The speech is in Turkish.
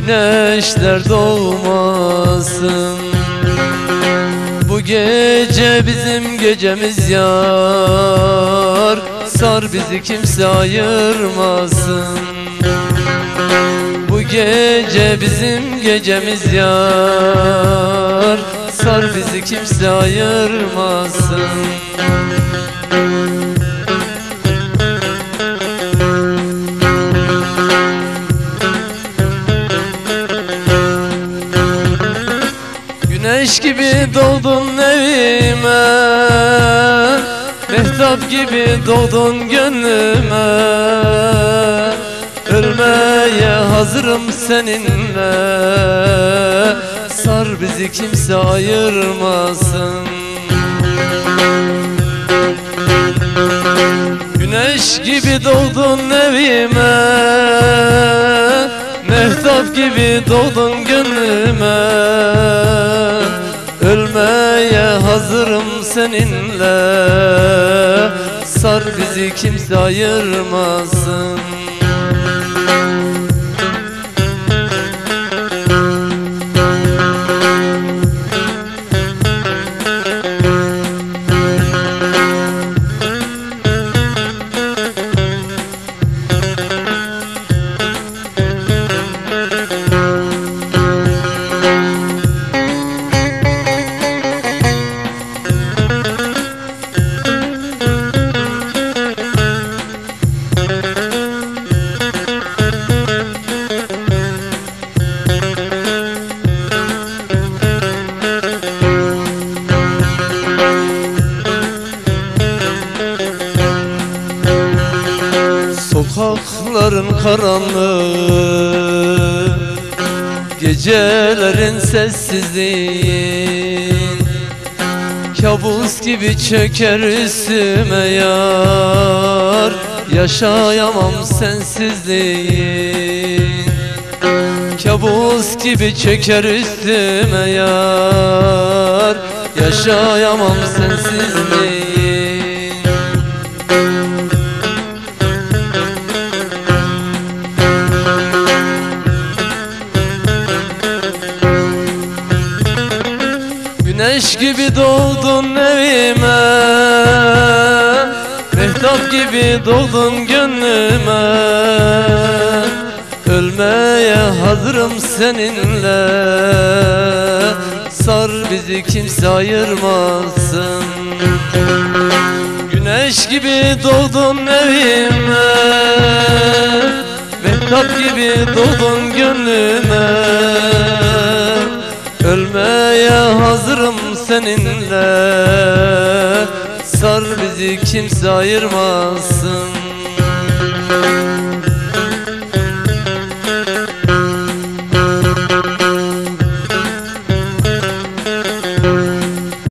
güneşler doğmasın. Bu gece bizim gecemiz yar, sar bizi kimse ayırmasın. Bu gece bizim gecemiz yar, sar bizi kimse ayırmasın. Güneş gibi doğdun evime, mehtap gibi doğdun gönlüme. Ölmeye hazırım seninle, sar bizi kimse ayırmasın. Güneş gibi doğdun evime, mehtap gibi doğdun gönlüme. Ölmeye hazırım seninle, sar bizi kimse ayırmasın. Sokakların karanlığı, gecelerin sessizliği, kabus gibi çöker üstüme yar, yaşayamam sensizliğin. Kabus gibi çöker üstüme yar, yaşayamam sensizliğin. Güneş gibi doğdun evime, mehtap gibi doğdun gönlüme. Ölmeye hazırım seninle, sar bizi kimse ayırmasın. Güneş gibi doğdun evime, mehtap gibi doğdun gönlüme. Ölmeye hazırım seninle, sar bizi kimse ayırmasın.